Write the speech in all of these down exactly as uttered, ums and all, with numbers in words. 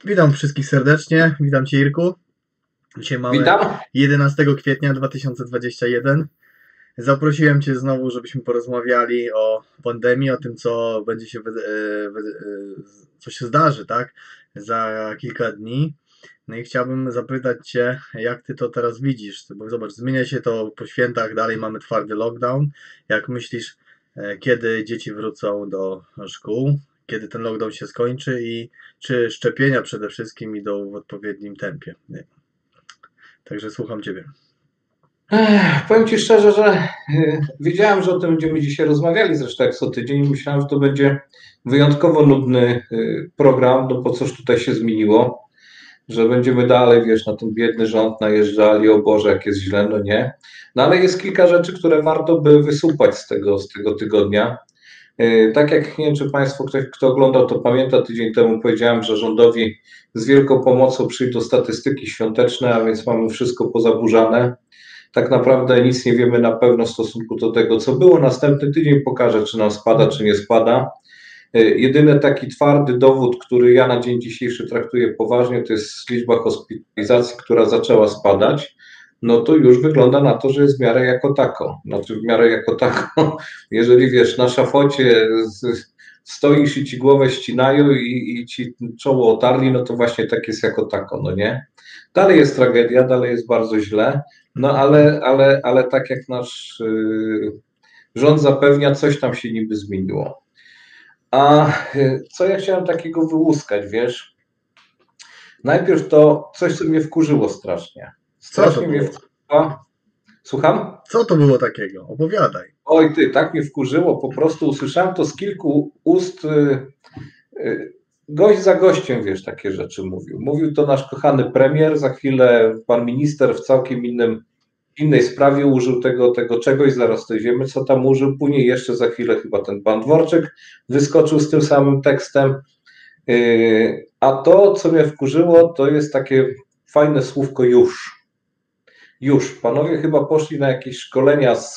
Witam wszystkich serdecznie, witam Cię, Irku. Dzisiaj mamy Witam. jedenastego kwietnia dwa tysiące dwudziestego pierwszego. Zaprosiłem Cię znowu, żebyśmy porozmawiali o pandemii, o tym, co będzie się, co się zdarzy, tak, za kilka dni. No i chciałbym zapytać Cię, jak Ty to teraz widzisz, bo zobacz, zmienia się to po świętach, dalej mamy twardy lockdown. Jak myślisz, kiedy dzieci wrócą do szkół? Kiedy ten lockdown się skończy i czy szczepienia przede wszystkim idą w odpowiednim tempie. Nie. Także słucham Ciebie. Ech, powiem Ci szczerze, że y, wiedziałem, że o tym będziemy dzisiaj rozmawiali, zresztą jak co tydzień. Myślałem, że to będzie wyjątkowo nudny y, program, no po cóż tutaj się zmieniło, że będziemy dalej, wiesz, na ten biedny rząd najeżdżali, o Boże, jak jest źle, no nie. No ale jest kilka rzeczy, które warto by wysupać z tego, z tego tygodnia. Tak jak, nie wiem, czy Państwo, ktoś, kto oglądał, to pamięta, tydzień temu powiedziałem, że rządowi z wielką pomocą przyjdą statystyki świąteczne, a więc mamy wszystko pozaburzane. Tak naprawdę nic nie wiemy na pewno w stosunku do tego, co było. Następny tydzień pokaże, czy nam spada, czy nie spada. Jedyny taki twardy dowód, który ja na dzień dzisiejszy traktuję poważnie, to jest liczba hospitalizacji, która zaczęła spadać. No to już wygląda na to, że jest w miarę jako tako. Znaczy w miarę jako tako, jeżeli wiesz, na szafocie stoisz i ci głowę ścinają i, i ci czoło otarli, no to właśnie tak jest jako tako, no nie? Dalej jest tragedia, dalej jest bardzo źle, no ale, ale, ale tak jak nasz yy, rząd zapewnia, coś tam się niby zmieniło. A yy, co ja chciałem takiego wyłuskać, wiesz? Najpierw to coś, co mnie wkurzyło strasznie. Strasznie mnie wkurzyło. Słucham? Co to było takiego? Opowiadaj. Oj ty, tak mnie wkurzyło, po prostu usłyszałem to z kilku ust. Yy, yy, gość za gościem, wiesz, takie rzeczy mówił. Mówił to nasz kochany premier, za chwilę pan minister w całkiem innym, innej sprawie użył tego, tego czegoś, zaraz to wiemy, co tam użył. Później jeszcze za chwilę chyba ten pan Dworczyk wyskoczył z tym samym tekstem. Yy, a to, co mnie wkurzyło, to jest takie fajne słówko już. Już. Panowie chyba poszli na jakieś szkolenia z,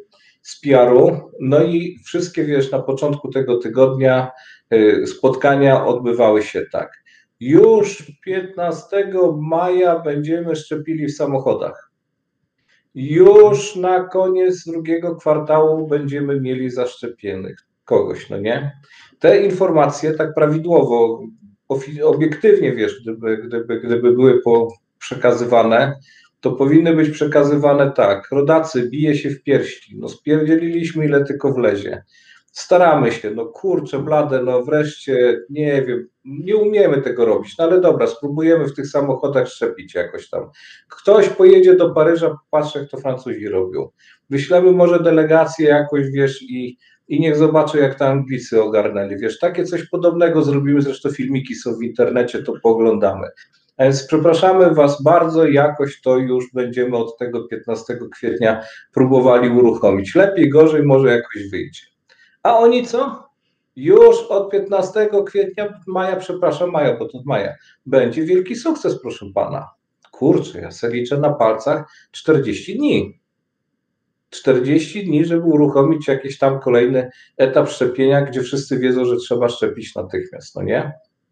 z P R-u, no i wszystkie, wiesz, na początku tego tygodnia yy, spotkania odbywały się tak. Już piętnastego maja będziemy szczepili w samochodach. Już na koniec drugiego kwartału będziemy mieli zaszczepionych kogoś, no nie? Te informacje tak prawidłowo, obiektywnie, wiesz, gdyby, gdyby, gdyby były po, przekazywane, to powinny być przekazywane tak. Rodacy, bije się w piersi, no spierdzieliliśmy ile tylko wlezie. Staramy się, no kurczę blade, no wreszcie, nie wiem, nie umiemy tego robić, no ale dobra, spróbujemy w tych samochodach szczepić jakoś tam. Ktoś pojedzie do Paryża, patrzę jak to Francuzi robią. Wyślemy może delegację jakoś, wiesz, i, i niech zobaczą jak to Anglicy ogarnęli, wiesz, takie coś podobnego zrobimy, zresztą filmiki są w internecie, to pooglądamy. A więc przepraszamy Was bardzo, jakoś to już będziemy od tego piętnastego kwietnia próbowali uruchomić. Lepiej, gorzej, może jakoś wyjdzie. A oni co? Już od piętnastego kwietnia, maja, przepraszam, maja, bo to maja, będzie wielki sukces, proszę Pana. Kurczę, ja sobie liczę na palcach czterdzieści dni. czterdzieści dni, żeby uruchomić jakiś tam kolejny etap szczepienia, gdzie wszyscy wiedzą, że trzeba szczepić natychmiast, no nie?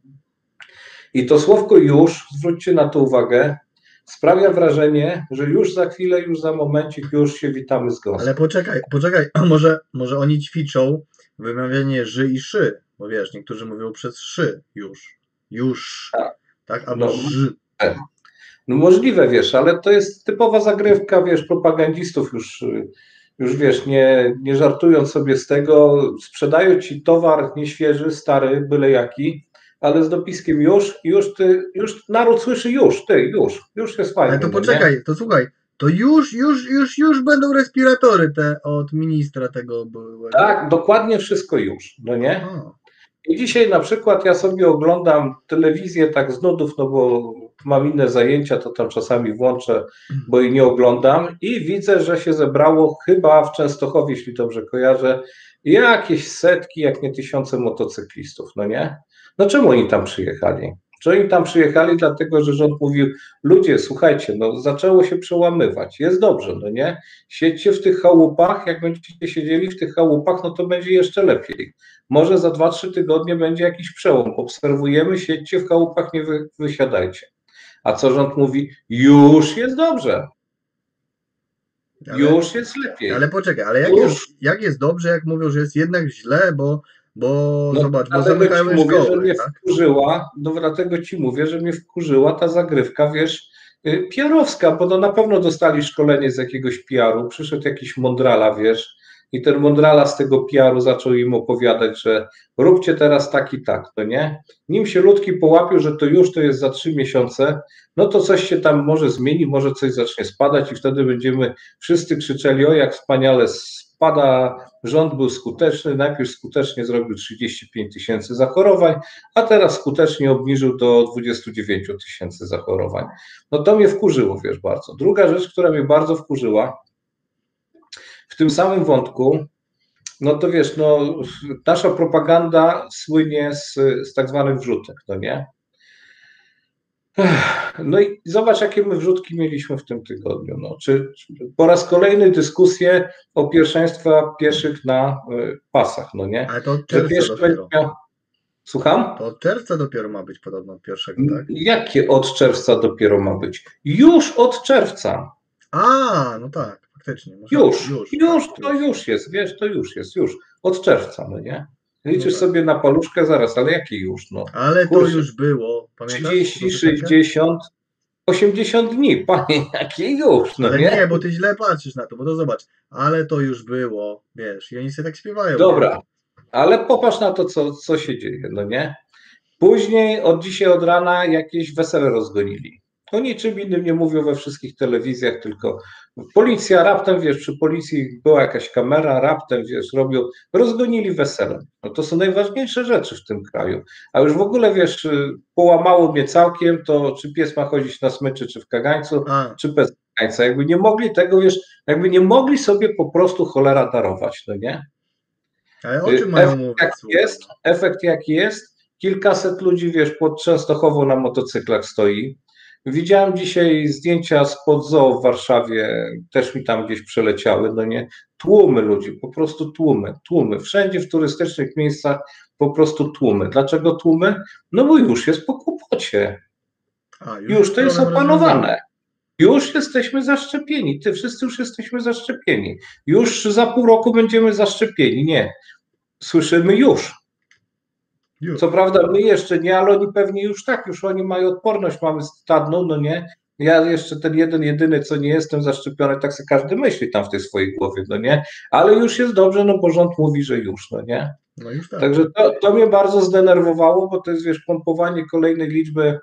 I to słówko już, zwróćcie na to uwagę, sprawia wrażenie, że już za chwilę, już za momencik, już się witamy z gąską. Ale poczekaj, poczekaj, może, może oni ćwiczą wymawianie ży i szy, bo wiesz, niektórzy mówią przez szy już, już, tak, tak? Albo no, ży. No możliwe, wiesz, ale to jest typowa zagrywka, wiesz, propagandzistów już, już wiesz, nie, nie żartując sobie z tego, sprzedają ci towar nieświeży, stary, byle jaki, ale z dopiskiem już, już ty, już naród słyszy już, ty, już, już jest fajnie. Ale to poczekaj, no to słuchaj, to już, już, już, już będą respiratory te od ministra tego byłego. Tak, dokładnie wszystko już, no nie? Aha. I dzisiaj na przykład ja sobie oglądam telewizję tak z nudów, no bo mam inne zajęcia, to tam czasami włączę, bo i nie oglądam i widzę, że się zebrało chyba w Częstochowie, jeśli dobrze kojarzę, jakieś setki, jak nie tysiące motocyklistów, no nie? No czemu oni tam przyjechali? że oni tam przyjechali dlatego, że rząd mówił, ludzie, słuchajcie, no zaczęło się przełamywać, jest dobrze, no nie? Siedźcie w tych chałupach, jak będziecie siedzieli w tych chałupach, no to będzie jeszcze lepiej. Może za dwa, trzy tygodnie będzie jakiś przełom, obserwujemy, siedźcie w chałupach, nie wy, wysiadajcie. A co rząd mówi? Już jest dobrze. Ale, już jest lepiej. Ale poczekaj, ale jak, już... jest, jak jest dobrze, jak mówią, że jest jednak źle, bo, bo no, zobacz, bo zamykają ci mówię, szkoły, że mnie tak? wkurzyła, no dlatego ci mówię, że mnie wkurzyła ta zagrywka, wiesz, P R-owska, bo no na pewno dostali szkolenie z jakiegoś P R-u, przyszedł jakiś mądrala, wiesz, i ten mądrala z tego P R-u zaczął im opowiadać, że róbcie teraz tak i tak, no nie? Nim się ludki połapił, że to już to jest za trzy miesiące, no to coś się tam może zmieni, może coś zacznie spadać i wtedy będziemy wszyscy krzyczeli, o jak wspaniale spada, rząd był skuteczny, najpierw skutecznie zrobił trzydzieści pięć tysięcy zachorowań, a teraz skutecznie obniżył do dwudziestu dziewięciu tysięcy zachorowań. No to mnie wkurzyło, wiesz, bardzo. Druga rzecz, która mnie bardzo wkurzyła, w tym samym wątku, no to wiesz, no nasza propaganda słynie z, z tak zwanych wrzutek, no nie? No i zobacz, jakie my wrzutki mieliśmy w tym tygodniu. No, czy, czy po raz kolejny dyskusje o pierwszeństwa pieszych na y, pasach, no nie? Ale to od czerwca dopiero. Miał... Słucham? To od czerwca dopiero ma być podobno od pierwszego, tak? Jakie od czerwca dopiero ma być? Już od czerwca. A, no tak, faktycznie. Już, już, już, to już jest, wiesz, to już jest, już. Od czerwca, no nie? Liczysz no tak. sobie na paluszkę zaraz, ale jakie już, no? Ale Kurczę, to już było, pamiętasz? trzydzieści, sześćdziesiąt, osiemdziesiąt dni, panie, jakie już, no ale nie? nie, bo ty źle patrzysz na to, bo to zobacz, ale to już było, wiesz, i oni sobie tak śpiewają. Dobra, nie? ale popatrz na to, co, co się dzieje, no nie? Później, od dzisiaj, od rana jakieś wesele rozgonili. O niczym innym nie mówią we wszystkich telewizjach, tylko policja, raptem, wiesz, przy policji była jakaś kamera, raptem, wiesz, robią, rozgonili wesele. No to są najważniejsze rzeczy w tym kraju. A już w ogóle, wiesz, połamało mnie całkiem to, czy pies ma chodzić na smyczy, czy w kagańcu, A. czy bez kagańca. Jakby nie mogli tego, wiesz, jakby nie mogli sobie po prostu cholera darować, no nie? Ale o czym mają mówić? Jak jest, efekt jaki jest, kilkaset ludzi, wiesz, pod Częstochową na motocyklach stoi. Widziałem dzisiaj zdjęcia spod zoo w Warszawie, też mi tam gdzieś przeleciały, no nie, tłumy ludzi, po prostu tłumy, tłumy, wszędzie w turystycznych miejscach po prostu tłumy. Dlaczego tłumy? No bo już jest po kłopocie, A, już, już to jest opanowane, już jesteśmy zaszczepieni, ty wszyscy już jesteśmy zaszczepieni, już za pół roku będziemy zaszczepieni, nie, słyszymy już. Już. Co prawda my jeszcze nie, ale oni pewnie już tak, już oni mają odporność, mamy stadną, no nie? Ja jeszcze ten jeden, jedyny, co nie jestem zaszczepiony, tak sobie każdy myśli tam w tej swojej głowie, no nie? Ale już jest dobrze, no bo rząd mówi, że już, no nie? No już tak. Także to, to mnie bardzo zdenerwowało, bo to jest, wiesz, pompowanie kolejnej liczby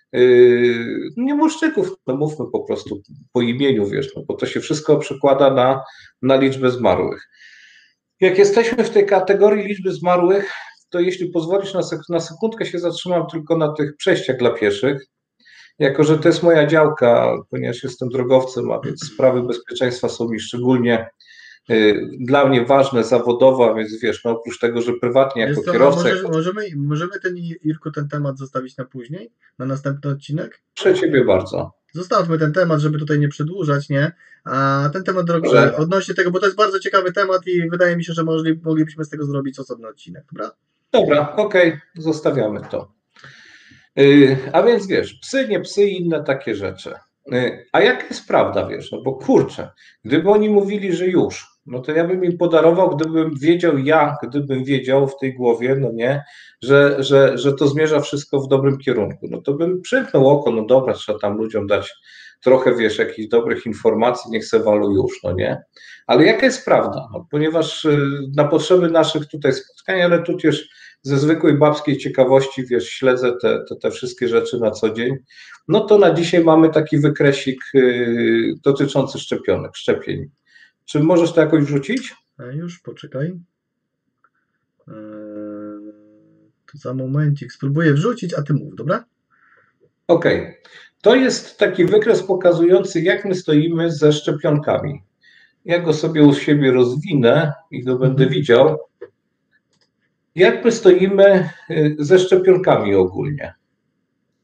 yy, nieboszczyków, no mówmy po prostu po imieniu, wiesz, no bo to się wszystko przekłada na, na liczbę zmarłych. Jak jesteśmy w tej kategorii liczby zmarłych, to jeśli pozwolisz, na, sek- na sekundkę się zatrzymam tylko na tych przejściach dla pieszych, jako że to jest moja działka, ponieważ jestem drogowcem, a więc sprawy bezpieczeństwa są mi szczególnie y, dla mnie ważne zawodowo, a więc wiesz, no oprócz tego, że prywatnie jako to, kierowca... Możesz, jako... Możemy, możemy ten, Irku, ten temat zostawić na później, na następny odcinek? Proszę ciebie bardzo. Zostawmy ten temat, żeby tutaj nie przedłużać, nie? A ten temat drogi, odnośnie tego, bo to jest bardzo ciekawy temat i wydaje mi się, że mogli, moglibyśmy z tego zrobić osobny odcinek, dobra? Dobra, okej, okay, zostawiamy to. Yy, a więc wiesz, psy, nie psy i inne takie rzeczy. Yy, a jaka jest prawda, wiesz, no bo kurczę, gdyby oni mówili, że już, no to ja bym im podarował, gdybym wiedział ja, gdybym wiedział w tej głowie, no nie, że, że, że to zmierza wszystko w dobrym kierunku, no to bym przymknął oko, no dobra, trzeba tam ludziom dać trochę, wiesz, jakichś dobrych informacji, niech se walą już, no nie? Ale jaka jest prawda? No, ponieważ na potrzeby naszych tutaj spotkań, ale tu też ze zwykłej babskiej ciekawości, wiesz, śledzę te, te, te wszystkie rzeczy na co dzień, no to na dzisiaj mamy taki wykresik yy, dotyczący szczepionek, szczepień. Czy możesz to jakoś wrzucić? A już, poczekaj. Eee, to za momencik spróbuję wrzucić, a ty mów, dobra? Okej. Okay. To jest taki wykres pokazujący, jak my stoimy ze szczepionkami. Ja go sobie u siebie rozwinę i go będę widział. Jak my stoimy ze szczepionkami ogólnie.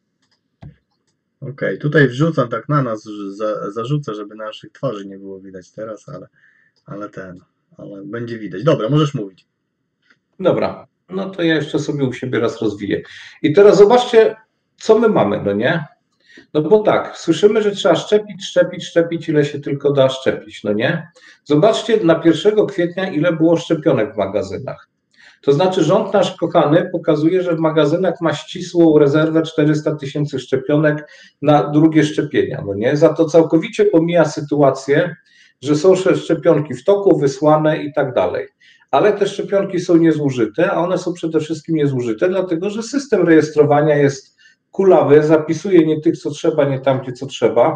Okej, okay. Tutaj wrzucam tak na nas, za, zarzucę, żeby naszych twarzy nie było widać teraz, ale, ale ten, ale będzie widać. Dobra, możesz mówić. Dobra, no to ja jeszcze sobie u siebie raz rozwiję. I teraz zobaczcie, co my mamy, no nie? No bo tak, słyszymy, że trzeba szczepić, szczepić, szczepić, ile się tylko da szczepić, no nie? Zobaczcie na pierwszego kwietnia, ile było szczepionek w magazynach. To znaczy rząd nasz kochany pokazuje, że w magazynach ma ścisłą rezerwę czterysta tysięcy szczepionek na drugie szczepienia, no nie? Za to całkowicie pomija sytuację, że są szczepionki w toku, wysłane i tak dalej. Ale te szczepionki są niezużyte, a one są przede wszystkim niezużyte, dlatego że system rejestrowania jest kulawy, zapisuje nie tych, co trzeba, nie tamtych, co trzeba,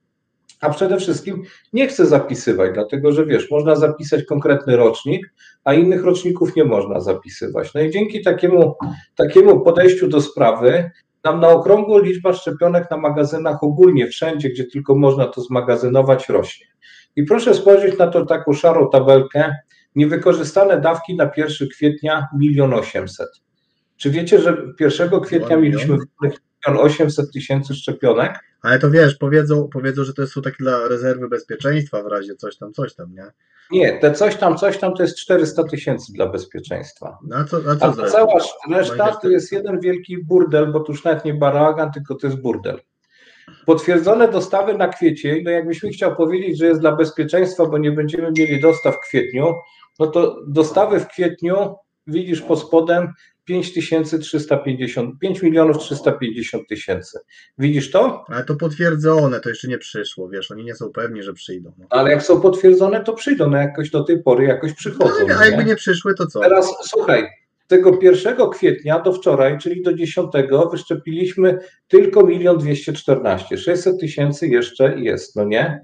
a przede wszystkim nie chce zapisywać, dlatego że wiesz, można zapisać konkretny rocznik, a innych roczników nie można zapisywać. No i dzięki takiemu, takiemu podejściu do sprawy nam na okrągłą liczba szczepionek na magazynach ogólnie wszędzie, gdzie tylko można to zmagazynować, rośnie. I proszę spojrzeć na to taką szarą tabelkę, niewykorzystane dawki na pierwszego kwietnia milion osiemset. Czy wiecie, że pierwszego kwietnia mieliśmy milion osiemset tysięcy szczepionek? Ale to wiesz, powiedzą, powiedzą, że to są takie dla rezerwy bezpieczeństwa w razie coś tam, coś tam, nie? Nie, te coś tam, coś tam to jest czterysta tysięcy dla bezpieczeństwa. No a co, a co a za cała reszta to jest jeden wielki burdel, bo to już nawet nie bałagan, tylko to jest burdel. Potwierdzone dostawy na kwiecień, no jakbyś mi chciał powiedzieć, że jest dla bezpieczeństwa, bo nie będziemy mieli dostaw w kwietniu, no to dostawy w kwietniu, widzisz pod spodem, pięć tysięcy trzysta pięćdziesiąt, pięć milionów trzysta pięćdziesiąt tysięcy. Widzisz to? Ale to potwierdzone, to jeszcze nie przyszło, wiesz, oni nie są pewni, że przyjdą. No. Ale jak są potwierdzone, to przyjdą, no jakoś do tej pory jakoś przychodzą. No, a jakby nie? nie przyszły, to co? Teraz słuchaj, tego pierwszego kwietnia do wczoraj, czyli do dziesiątego, wyszczepiliśmy tylko milion dwieście czternaście, sześćset tysięcy jeszcze jest, no nie?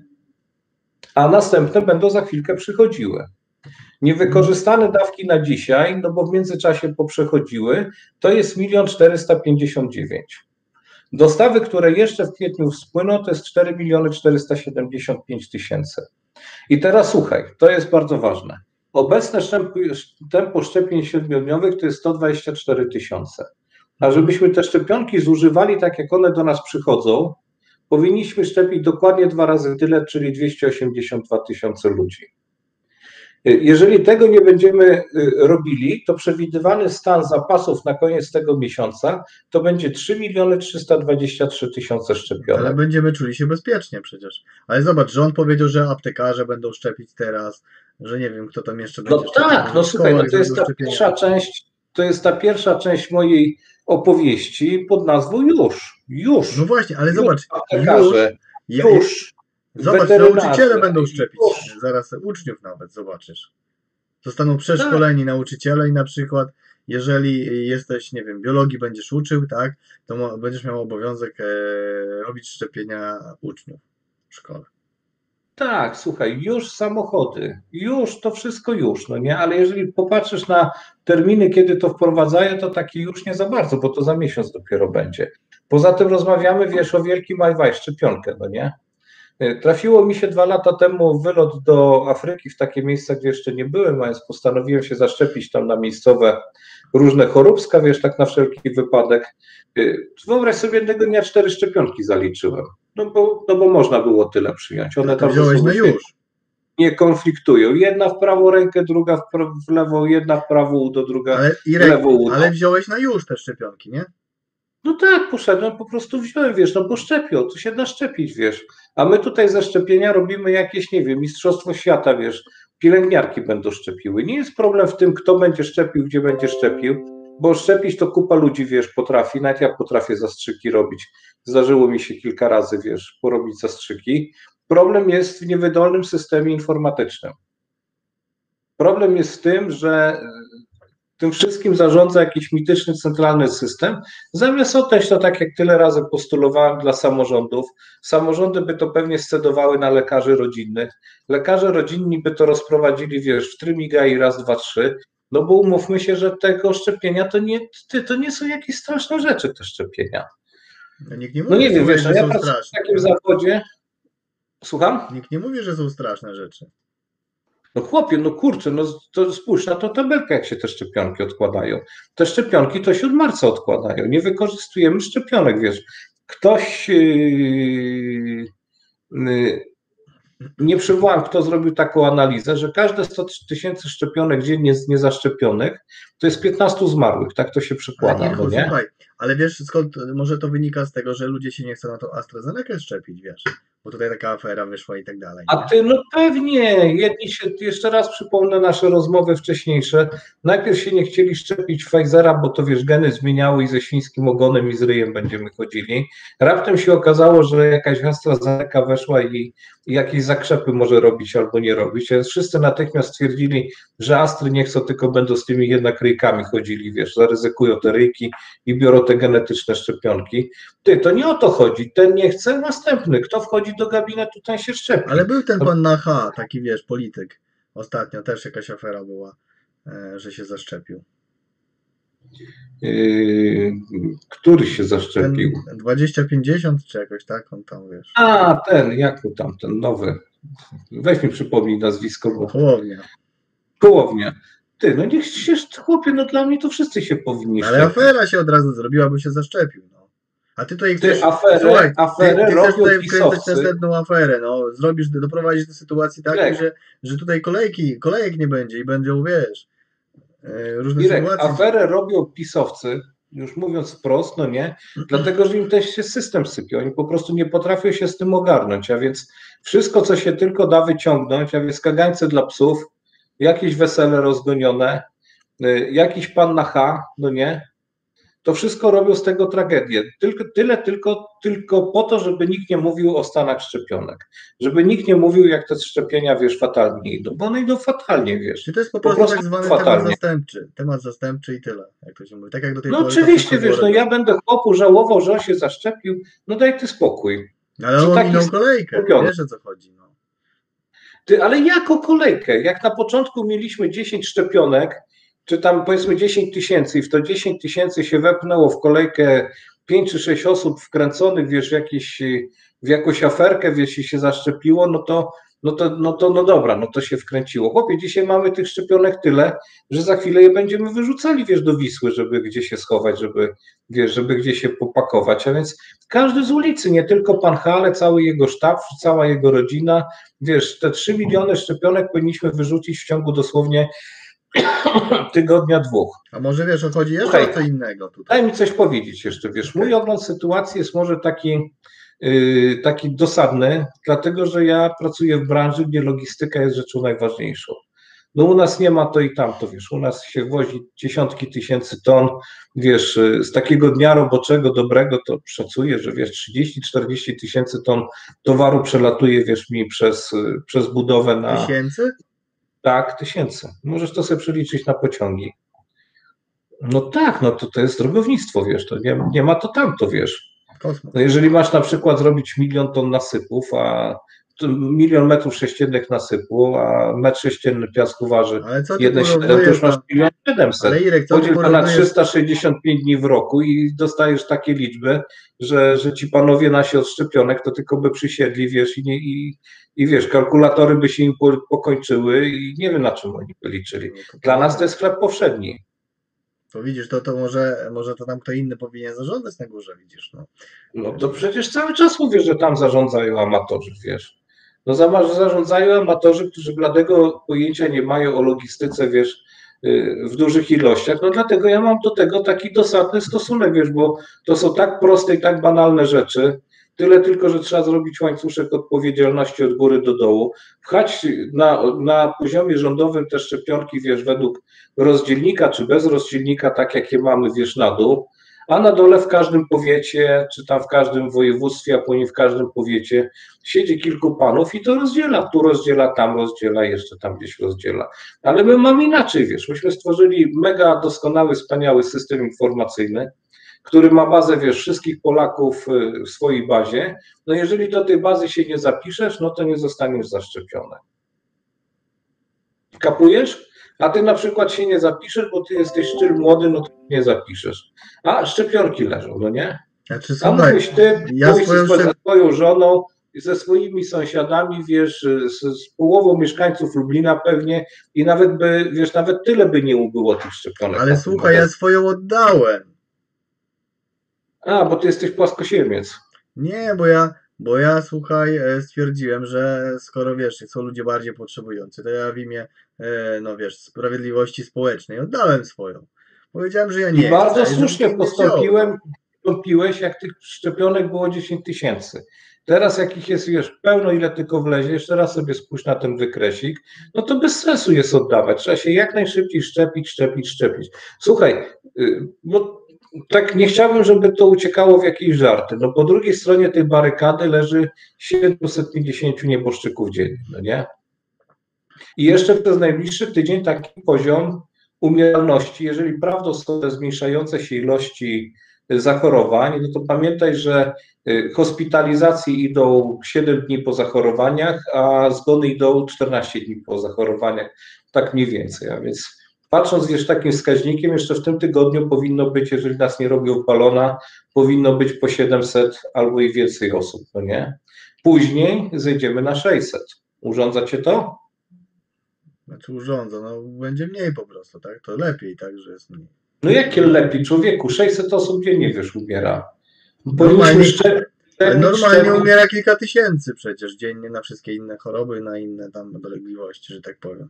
A następne będą za chwilkę przychodziły. Niewykorzystane dawki na dzisiaj, no bo w międzyczasie poprzechodziły, to jest milion czterysta pięćdziesiąt dziewięć. Dostawy, które jeszcze w kwietniu spłyną, to jest cztery miliony czterysta siedemdziesiąt pięć tysięcy. I teraz słuchaj, to jest bardzo ważne. Obecne tempo szczepień siedmiodniowych to jest sto dwadzieścia cztery tysiące. A żebyśmy te szczepionki zużywali tak, jak one do nas przychodzą, powinniśmy szczepić dokładnie dwa razy tyle, czyli dwieście osiemdziesiąt dwa tysiące ludzi. Jeżeli tego nie będziemy robili, to przewidywany stan zapasów na koniec tego miesiąca to będzie trzy miliony trzysta dwadzieścia trzy tysiące szczepionek. Ale będziemy czuli się bezpiecznie przecież. Ale zobacz, rząd powiedział, że aptekarze będą szczepić teraz, że nie wiem, kto tam jeszcze no będzie tak, szczepić. No słuchaj, no to jest ta pierwsza część, to jest ta pierwsza część mojej opowieści pod nazwą już, już. No właśnie, ale już, zobacz, aptekarze, już, już. Zobacz, nauczyciele będą szczepić, już. Zaraz uczniów nawet, zobaczysz. Zostaną przeszkoleni tak. nauczyciele i na przykład, jeżeli jesteś, nie wiem, biologii będziesz uczył, tak, to będziesz miał obowiązek e, robić szczepienia uczniów w szkole. Tak, słuchaj, już samochody, już to wszystko już, no nie, ale jeżeli popatrzysz na terminy, kiedy to wprowadzają, to taki już nie za bardzo, bo to za miesiąc dopiero będzie. Poza tym rozmawiamy, wiesz, o wielkim ajwaj, szczepionkę, no nie? Trafiło mi się dwa lata temu wylot do Afryki w takie miejsca, gdzie jeszcze nie byłem, a więc postanowiłem się zaszczepić tam na miejscowe różne choróbska, wiesz, tak na wszelki wypadek. Wyobraź sobie, jednego dnia cztery szczepionki zaliczyłem, no bo, no bo można było tyle przyjąć. One tam wziąłeś na już. Nie konfliktują. Jedna w prawą rękę, druga w, w lewą, jedna w prawą udo, druga ale, w lewą udo. Ale wziąłeś na już te szczepionki, nie? No tak, poszedłem, po prostu wziąłem, wiesz, no bo szczepią, to się da szczepić, wiesz. A my tutaj ze szczepienia robimy jakieś, nie wiem, mistrzostwo świata, wiesz, pielęgniarki będą szczepiły. Nie jest problem w tym, kto będzie szczepił, gdzie będzie szczepił, bo szczepić to kupa ludzi, wiesz, potrafi, nawet ja potrafię zastrzyki robić. Zdarzyło mi się kilka razy, wiesz, porobić zastrzyki. Problem jest w niewydolnym systemie informatycznym. Problem jest w tym, że tym wszystkim zarządza jakiś mityczny, centralny system, zamiast oddać to, tak jak tyle razy postulowałem, dla samorządów. Samorządy by to pewnie scedowały na lekarzy rodzinnych. Lekarze rodzinni by to rozprowadzili, wiesz, w trymiga i raz, dwa, trzy, no bo umówmy się, że tego szczepienia to nie, to nie są jakieś straszne rzeczy, te szczepienia. No, nikt nie mówi, no nie wiem, wiesz, że ja są pracuję straszne. w takim zawodzie. Słucham? Nikt nie mówi, że są straszne rzeczy. No chłopie, no kurczę, no to spójrz na tą tabelkę, jak się te szczepionki odkładają. Te szczepionki to się od marca odkładają. Nie wykorzystujemy szczepionek, wiesz. ktoś, yy, yy, nie przywołam, kto zrobił taką analizę, że każde sto tysięcy szczepionek dziennie z niezaszczepionych to jest piętnastu zmarłych, tak to się przekłada. Ale no nie? Słuchaj, ale wiesz skąd, może to wynika z tego, że ludzie się nie chcą na tą AstraZenekę szczepić, wiesz, bo tutaj taka afera wyszła i tak dalej. A ty, no pewnie, jedni się, jeszcze raz przypomnę nasze rozmowy wcześniejsze, najpierw się nie chcieli szczepić Pfizera, bo to wiesz, geny zmieniały i ze świńskim ogonem i z ryjem będziemy chodzili. Raptem się okazało, że jakaś AstraZeneca weszła i, i jakieś zakrzepy może robić albo nie robić, więc wszyscy natychmiast stwierdzili, że Astry nie chcą, tylko będą z tymi jednak ryjkami chodzili, wiesz, zaryzykują te ryjki i biorą te genetyczne szczepionki. Ty, to nie o to chodzi, ten nie chce, następny, kto wchodzi do gabinetu, ten się szczepi. Ale był ten pan na H, taki wiesz, polityk. Ostatnio też jakaś afera była, że się zaszczepił. Yy, który się zaszczepił? Ten dwadzieścia pięćdziesiąt czy jakoś tak, on tam wiesz. A, ten, jak mu tam, ten nowy. Weź mi przypomnij nazwisko, bo... Hołownia. Hołownia. Ty, no niech się, chłopie, no dla mnie to wszyscy się powinni Ale szczepić. afera się od razu zrobiła, bo się zaszczepił. No. A ty tutaj chcesz, ty aferę, słuchaj, aferę ty, ty chcesz tutaj pisowcy. wkręcać następną aferę, no, zrobisz, doprowadzisz do sytuacji takiej, że, że tutaj kolejki, kolejek nie będzie i będą, wiesz, różne Irek, sytuacje. aferę robią pisowcy, już mówiąc wprost, no nie, dlatego, że im też się system sypie, oni po prostu nie potrafią się z tym ogarnąć, a więc wszystko, co się tylko da wyciągnąć, a więc kagańce dla psów, jakieś wesele rozgonione, jakiś pan na H, no nie, to wszystko robią z tego tragedię. Tylko, tyle tylko, tylko po to, żeby nikt nie mówił o stanach szczepionek. Żeby nikt nie mówił, jak te szczepienia, wiesz, fatalnie idą. Bo one idą fatalnie, wiesz. Czy to jest po prostu, po prostu tak zwany fatalnie. temat zastępczy. Temat zastępczy i tyle, jak to się mówi. Tak jak do tej no pory oczywiście, wiesz, no ja będę chłopu żałował, że on się zaszczepił. No daj ty spokój. Ale on taki minął kolejkę, szczepiony. Wiesz, o co chodzi. No. Ty, ale jako kolejkę? Jak na początku mieliśmy dziesięć szczepionek, czy tam powiedzmy dziesięć tysięcy i w to dziesięć tysięcy się wepnęło w kolejkę pięć czy sześć osób wkręconych, wiesz, w, jakieś, w jakąś aferkę, wiesz, i się zaszczepiło, no to, no to, no to, no dobra, no to się wkręciło. Chłopie, dzisiaj mamy tych szczepionek tyle, że za chwilę je będziemy wyrzucali, wiesz, do Wisły, żeby gdzieś się schować, żeby, wiesz, żeby gdzieś się popakować, a więc każdy z ulicy, nie tylko pan H, ale cały jego sztab, cała jego rodzina, wiesz, te trzy miliony szczepionek powinniśmy wyrzucić w ciągu dosłownie tygodnia, dwóch. A może wiesz, o chodzi jeszcze Słuchaj, o co innego tutaj. Daj mi coś powiedzieć jeszcze, wiesz, mój ogląd sytuacji jest może taki, yy, taki dosadny, dlatego, że ja pracuję w branży, gdzie logistyka jest rzeczą najważniejszą. No u nas nie ma to i tamto, wiesz, u nas się wozi dziesiątki tysięcy ton, wiesz, z takiego dnia roboczego dobrego to szacuję, że wiesz, trzydzieści czterdzieści tysięcy ton towaru przelatuje, wiesz, mi przez, przez budowę na... Tysięcy? Tak, tysięcy. Możesz to sobie przeliczyć na pociągi. No tak, no to, to jest drogownictwo, wiesz, to nie, nie ma to tamto, wiesz. No jeżeli masz na przykład zrobić milion ton nasypów, a milion metrów sześciennych nasypu, a metr sześcienny piasku waży jeden przecinek siedem, to już masz milion siedemset. Podziel to na trzysta sześćdziesiąt pięć dni w roku i dostajesz takie liczby, że, że ci panowie nasi od szczepionek to tylko by przysiedli, wiesz, i, nie, i, i wiesz, kalkulatory by się im pokończyły i nie wiem, na czym oni by liczyli. Dla nas to jest chleb powszedni. To widzisz, to, to może, może to tam kto inny powinien zarządzać na górze, widzisz. No. No to przecież cały czas mówię, że tam zarządzają amatorzy, wiesz. No zarządzają amatorzy, którzy bladego pojęcia nie mają o logistyce, wiesz, w dużych ilościach. No dlatego ja mam do tego taki dosadny stosunek, wiesz, bo to są tak proste i tak banalne rzeczy. Tyle tylko, że trzeba zrobić łańcuszek odpowiedzialności od góry do dołu. Pchać na, na poziomie rządowym te szczepionki, wiesz, według rozdzielnika czy bez rozdzielnika, tak jak je mamy, wiesz, na dół, a na dole w każdym powiecie, czy tam w każdym województwie, a później w każdym powiecie siedzi kilku panów i to rozdziela. Tu rozdziela, tam rozdziela, jeszcze tam gdzieś rozdziela. Ale my mamy inaczej, wiesz, myśmy stworzyli mega doskonały, wspaniały system informacyjny, który ma bazę, wiesz, wszystkich Polaków w swojej bazie. No jeżeli do tej bazy się nie zapiszesz, no to nie zostaniesz zaszczepiony. Kapujesz? A ty na przykład się nie zapiszesz, bo ty jesteś szczyl młody, no to nie zapiszesz. A szczepionki leżą, no nie? Znaczy, a mógłbyś ty, ja pójść swoją ze swoją żoną, ze swoimi sąsiadami, wiesz, z, z połową mieszkańców Lublina pewnie i nawet by, wiesz, nawet tyle by nie ubyło tych szczepionek. Ale słuchaj, ja swoją oddałem. A, bo ty jesteś płaskosiemiec. Nie, bo ja, bo ja słuchaj, e, stwierdziłem, że skoro wiesz, są ludzie bardziej potrzebujący, to ja w imię, e, no wiesz, sprawiedliwości społecznej oddałem swoją. Powiedziałem, że ja I nie bardzo chcę i żeby słusznie ktoś nie wziął, postąpiłem, no. postąpiłeś, jak tych szczepionek było dziesięć tysięcy. Teraz jak ich jest, wiesz, pełno, ile tylko wlezie, jeszcze raz sobie spójrz na ten wykresik, no to bez sensu jest oddawać. Trzeba się jak najszybciej szczepić, szczepić, szczepić. Słuchaj, y, bo tak nie chciałbym, żeby to uciekało w jakieś żarty. No po drugiej stronie tej barykady leży siedemset pięćdziesiąt nieboszczyków dziennie, no nie? I jeszcze przez najbliższy tydzień taki poziom umieralności, jeżeli prawdą są te zmniejszające się ilości zachorowań, no to pamiętaj, że hospitalizacje idą siedem dni po zachorowaniach, a zgony idą czternaście dni po zachorowaniach, tak mniej więcej. A więc patrząc wiesz takim wskaźnikiem, jeszcze w tym tygodniu powinno być, jeżeli nas nie robią balona, powinno być po siedemset albo i więcej osób, no nie? Później zejdziemy na sześćset. Urządza cię to? Znaczy urządza, no będzie mniej po prostu, tak? To lepiej, tak, że jest mniej. No jakie lepiej, człowieku? sześćset osób dziennie, wiesz, umiera. Normalnie, szczepić, ale normalnie szczepić. umiera kilka tysięcy przecież dziennie na wszystkie inne choroby, na inne tam dolegliwości, że tak powiem.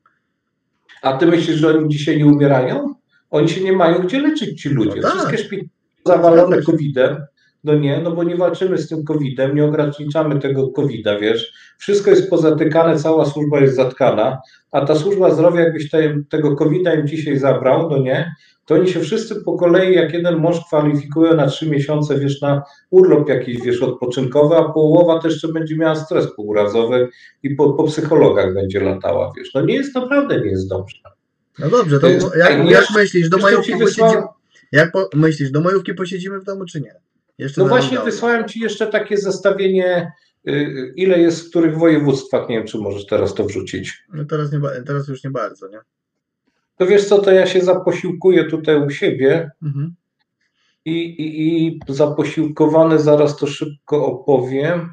A ty myślisz, że oni dzisiaj nie umierają? Oni się nie mają gdzie leczyć, ci ludzie. No tak. Wszystkie szpitale zawalone Zgadza się. kowidem. No nie, no bo nie walczymy z tym kowidem, nie ograniczamy tego kowida, wiesz. Wszystko jest pozatykane, cała służba jest zatkana, a ta służba zdrowia, jakbyś te, tego kowida im dzisiaj zabrał, no nie, to oni się wszyscy po kolei, jak jeden mąż, kwalifikują na trzy miesiące, wiesz, na urlop jakiś, wiesz, odpoczynkowy, a połowa też jeszcze będzie miała stres pourazowy i po, po psychologach będzie latała, wiesz. No nie jest, naprawdę nie jest dobrze. No dobrze, to To jest- jak, Ej, jak jeszcze- myślisz, do jeszcze majówki ci posiedzimy? wysłałem- Jak po, myślisz, do majówki posiedzimy w domu czy nie? Jeszcze No na właśnie lockdownie. wysłałem ci jeszcze takie zestawienie, y, ile jest w których województwach, nie wiem, czy możesz teraz to wrzucić. No teraz, nie, ba- teraz już nie bardzo, nie? To wiesz co, to ja się zaposiłkuję tutaj u siebie Mhm. i, i, i zaposiłkowany, zaraz to szybko opowiem,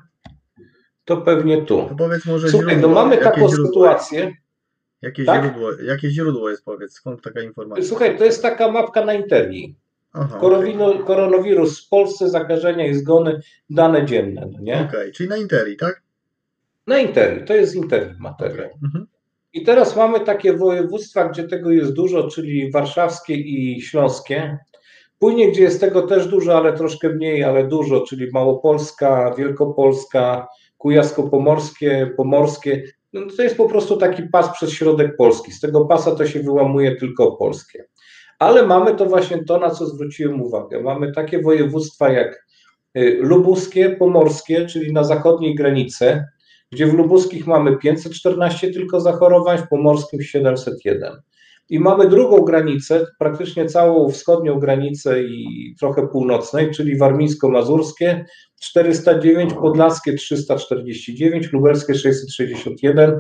to pewnie tu. To powiedz może Słuchaj, źródło. no mamy jakie taką źródło, sytuację. Jakie, Tak? źródło, jakie źródło jest, powiedz, skąd taka informacja? Słuchaj, to jest taka mapka na Interii. Aha, okej, Koronawirus, koronawirus w Polsce, zakażenia i zgony, dane dzienne, no nie? Okej, czyli na Interi, tak? Na Interii, to jest Interii materiał. Okej, mhm. I teraz mamy takie województwa, gdzie tego jest dużo, czyli warszawskie i śląskie. Później, gdzie jest tego też dużo, ale troszkę mniej, ale dużo, czyli Małopolska, Wielkopolska, Kujawsko-Pomorskie, Pomorskie. No to jest po prostu taki pas przez środek Polski. Z tego pasa to się wyłamuje tylko polskie. Ale mamy to właśnie to, na co zwróciłem uwagę. Mamy takie województwa jak y, lubuskie, pomorskie, czyli na zachodniej granicy, gdzie w lubuskich mamy pięćset czternaście tylko zachorowań, w pomorskim siedemset jeden. I mamy drugą granicę, praktycznie całą wschodnią granicę i trochę północnej, czyli warmińsko-mazurskie czterysta dziewięć, podlaskie trzysta czterdzieści dziewięć, lubelskie sześćset sześćdziesiąt jeden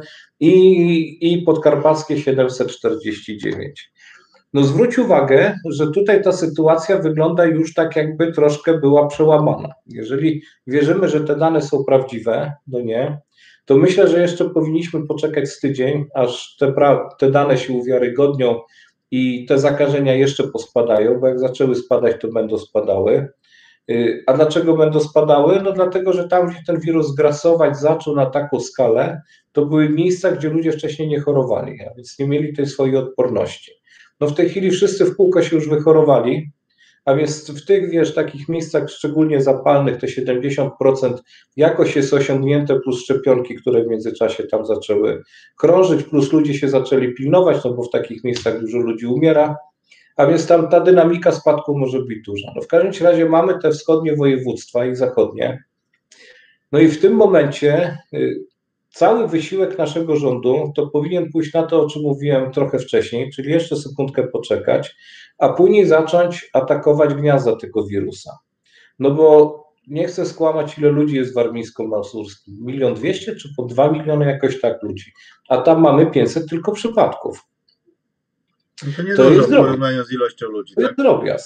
i, i podkarpackie siedemset czterdzieści dziewięć. No zwróć uwagę, że tutaj ta sytuacja wygląda już tak, jakby troszkę była przełamana. Jeżeli wierzymy, że te dane są prawdziwe, no nie, to myślę, że jeszcze powinniśmy poczekać z tydzień, aż te, pra- te dane się uwiarygodnią i te zakażenia jeszcze pospadają, bo jak zaczęły spadać, to będą spadały. Yy, A dlaczego będą spadały? No dlatego, że tam, gdzie ten wirus grasować zaczął na taką skalę, to były miejsca, gdzie ludzie wcześniej nie chorowali, a więc nie mieli tej swojej odporności. No w tej chwili wszyscy w kółko się już wychorowali, a więc w tych, wiesz, takich miejscach szczególnie zapalnych te siedemdziesiąt procent jakoś jest osiągnięte, plus szczepionki, które w międzyczasie tam zaczęły krążyć, plus ludzie się zaczęli pilnować, no bo w takich miejscach dużo ludzi umiera, a więc tam ta dynamika spadku może być duża. No w każdym razie mamy te wschodnie województwa i zachodnie, no i w tym momencie y, cały wysiłek naszego rządu to powinien pójść na to, o czym mówiłem trochę wcześniej, czyli jeszcze sekundkę poczekać, a później zacząć atakować gniazda tego wirusa. No bo nie chcę skłamać, ile ludzi jest w warmińsko-mazurskim. Milion dwieście czy po dwa miliony jakoś tak ludzi. A tam mamy pięćset tylko przypadków. No to nie To dużo jest w drobiazg. porównaniu z ilością ludzi, To tak? jest drobiazg.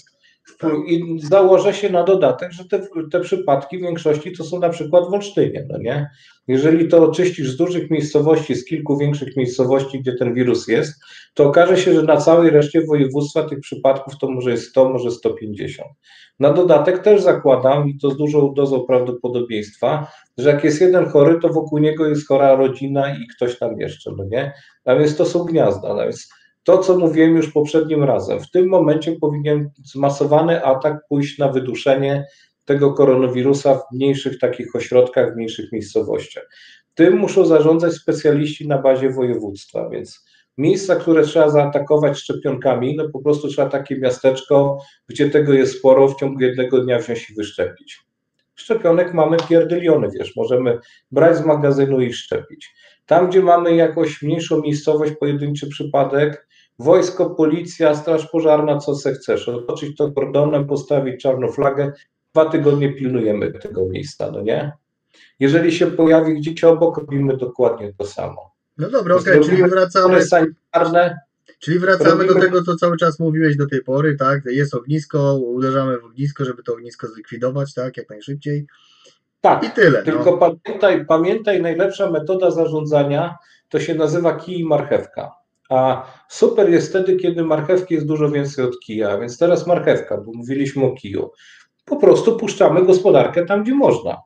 I założę się na dodatek, że te, te przypadki w większości to są na przykład w Olsztynie, no nie? Jeżeli to oczyścisz z dużych miejscowości, z kilku większych miejscowości, gdzie ten wirus jest, to okaże się, że na całej reszcie województwa tych przypadków to może jest sto, może sto pięćdziesiąt. Na dodatek też zakładam, i to z dużą dozą prawdopodobieństwa, że jak jest jeden chory, to wokół niego jest chora rodzina i ktoś tam jeszcze, no nie? A więc to są gniazda, no więc to, co mówiłem już poprzednim razem, w tym momencie powinien zmasowany atak pójść na wyduszenie tego koronawirusa w mniejszych takich ośrodkach, w mniejszych miejscowościach. Tym muszą zarządzać specjaliści na bazie województwa, więc miejsca, które trzeba zaatakować szczepionkami, no po prostu trzeba takie miasteczko, gdzie tego jest sporo, w ciągu jednego dnia wziąć i wyszczepić. Szczepionek mamy pierdyliony, wiesz, możemy brać z magazynu i szczepić. Tam, gdzie mamy jakąś mniejszą miejscowość, pojedynczy przypadek, wojsko, policja, straż pożarna, co se chcesz, otoczyć to kordonem, postawić czarną flagę, dwa tygodnie pilnujemy tego miejsca, no nie? Jeżeli się pojawi gdzieś obok, robimy dokładnie to samo. No dobra, okej, okay, czyli wracamy, sanitarne, czyli wracamy robimy... do tego, co cały czas mówiłeś do tej pory, tak? Jest ognisko, uderzamy w ognisko, żeby to ognisko zlikwidować, tak? Jak najszybciej. Tak, i tyle. Tylko no. pamiętaj, pamiętaj, najlepsza metoda zarządzania to się nazywa kij i marchewka. A super jest wtedy, kiedy marchewki jest dużo więcej od kija, więc teraz marchewka, bo mówiliśmy o kiju. Po prostu puszczamy gospodarkę tam, gdzie można.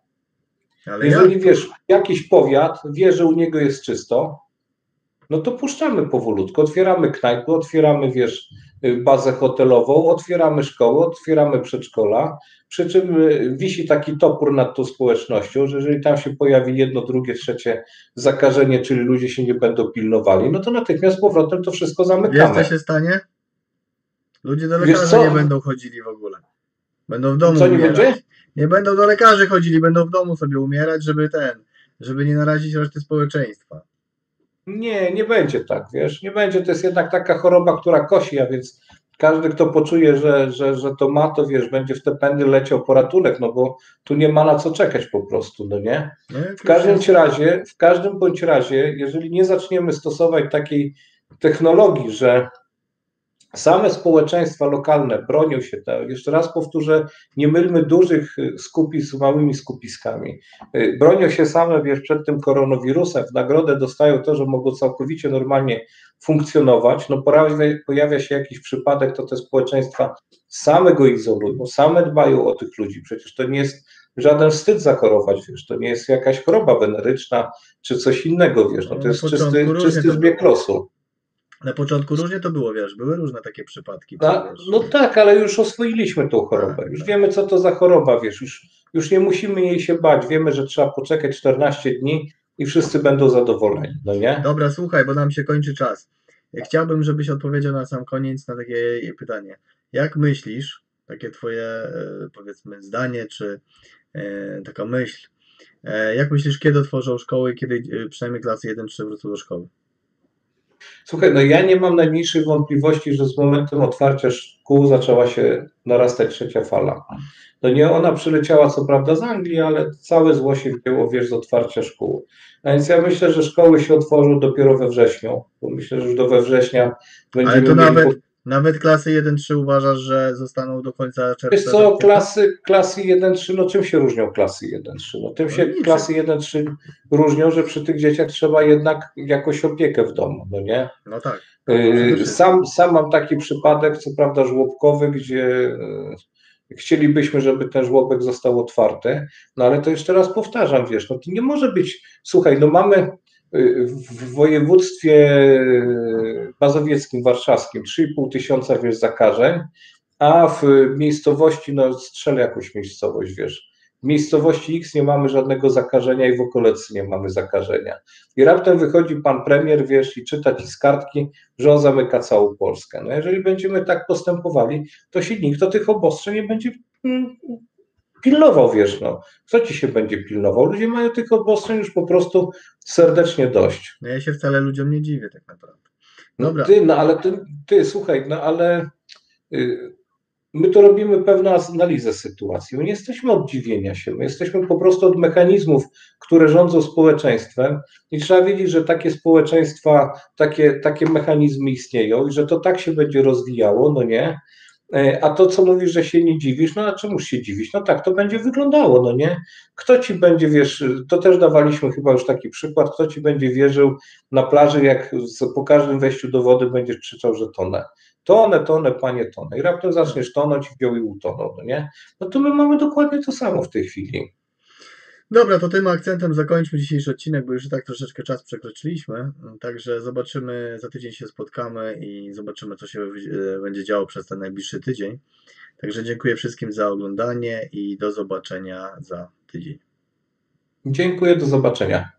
Ale jeżeli ja... wiesz, jakiś powiat wie, że u niego jest czysto, no to puszczamy powolutku, otwieramy knajpy, otwieramy, wiesz, bazę hotelową, otwieramy szkoły, otwieramy przedszkola, przy czym wisi taki topór nad tą społecznością, że jeżeli tam się pojawi jedno, drugie, trzecie zakażenie, czyli ludzie się nie będą pilnowali, no to natychmiast z powrotem to wszystko zamykamy. Wiesz, co się stanie? Ludzie do lekarzy nie będą chodzili w ogóle. Będą w domu Co nie umierać. będzie? Nie będą do lekarzy chodzili, będą w domu sobie umierać, żeby ten, żeby nie narazić reszty społeczeństwa. Nie, nie będzie tak, wiesz, nie będzie, to jest jednak taka choroba, która kosi, a więc każdy, kto poczuje, że, że, że to ma, to wiesz, będzie w te pędy leciał po ratunek, no bo tu nie ma na co czekać po prostu, no nie? W każdym razie, w każdym bądź razie, jeżeli nie zaczniemy stosować takiej technologii, że same społeczeństwa lokalne bronią się, tak, jeszcze raz powtórzę, nie mylmy dużych skupisk z małymi skupiskami. Bronią się same, wiesz, przed tym koronawirusem, w nagrodę dostają to, że mogą całkowicie normalnie funkcjonować, no pojawia, pojawia się jakiś przypadek, to te społeczeństwa same go izolują, same dbają o tych ludzi, przecież to nie jest żaden wstyd zachorować, wiesz, to nie jest jakaś choroba weneryczna, czy coś innego, wiesz, no to jest czysty, czysty zbieg losu. Na początku różnie to było, wiesz, były różne takie przypadki. No, no tak, ale już oswoiliśmy tą chorobę, tak, już tak. Wiemy, co to za choroba, wiesz, już, już nie musimy jej się bać, wiemy, że trzeba poczekać czternaście dni i wszyscy będą zadowoleni, no nie? Dobra, słuchaj, bo nam się kończy czas. Chciałbym, żebyś odpowiedział na sam koniec na takie pytanie. Jak myślisz, takie twoje, powiedzmy, zdanie, czy e, taka myśl, e, jak myślisz, kiedy otworzą szkoły, kiedy przynajmniej klasy jeden trzy wrócą do szkoły? Słuchaj, no ja nie mam najmniejszych wątpliwości, że z momentem otwarcia szkół zaczęła się narastać trzecia fala. No nie, ona przyleciała co prawda z Anglii, ale całe zło się wzięło, wiesz, z otwarcia szkół. A więc ja myślę, że szkoły się otworzą dopiero we wrześniu, bo myślę, że już do we września będziemy ale to mieli... nawet, nawet klasy jeden trzy uważasz, że zostaną do końca czerwca? Wiesz co, klasy, klasy jeden trzy, no czym się różnią klasy jeden trzy? No tym się no klasy jeden trzy różnią, że przy tych dzieciach trzeba jednak jakąś opiekę w domu, no nie? No tak. Sam, sam mam taki przypadek, co prawda żłobkowy, gdzie chcielibyśmy, żeby ten żłobek został otwarty, no ale to jeszcze raz powtarzam, wiesz, no to nie może być, słuchaj, no mamy w województwie mazowieckim, warszawskim trzy i pół tysiąca, wiesz, zakażeń, a w miejscowości, no strzelę jakąś miejscowość, wiesz, w miejscowości X nie mamy żadnego zakażenia i w okolicy nie mamy zakażenia. I raptem wychodzi pan premier, wiesz, i czyta ci z kartki, że on zamyka całą Polskę. No jeżeli będziemy tak postępowali, to się nikt do tych obostrzeń nie będzie pilnował, wiesz, no. Kto ci się będzie pilnował? Ludzie mają tych obostrzeń już po prostu serdecznie dość. No ja się wcale ludziom nie dziwię tak naprawdę. Dobra. No ty, no ale ty, ty słuchaj, no ale y, my to robimy pewną analizę sytuacji. My nie jesteśmy od dziwienia się, my jesteśmy po prostu od mechanizmów, które rządzą społeczeństwem i trzeba wiedzieć, że takie społeczeństwa, takie, takie mechanizmy istnieją i że to tak się będzie rozwijało, no nie? A to, co mówisz, że się nie dziwisz, no a czemuż się dziwisz? No tak to będzie wyglądało, no nie? Kto ci będzie, wiesz, to też dawaliśmy chyba już taki przykład, kto ci będzie wierzył na plaży, jak po każdym wejściu do wody będziesz krzyczał, że tonę. Tonę, tonę, panie, tonę. I raptem zaczniesz tonąć i wziął i utonął, no nie? No to my mamy dokładnie to samo w tej chwili. Dobra, to tym akcentem zakończmy dzisiejszy odcinek, bo już i tak troszeczkę czas przekroczyliśmy. Także zobaczymy, za tydzień się spotkamy i zobaczymy, co się będzie działo przez ten najbliższy tydzień. Także dziękuję wszystkim za oglądanie i do zobaczenia za tydzień. Dziękuję, do zobaczenia.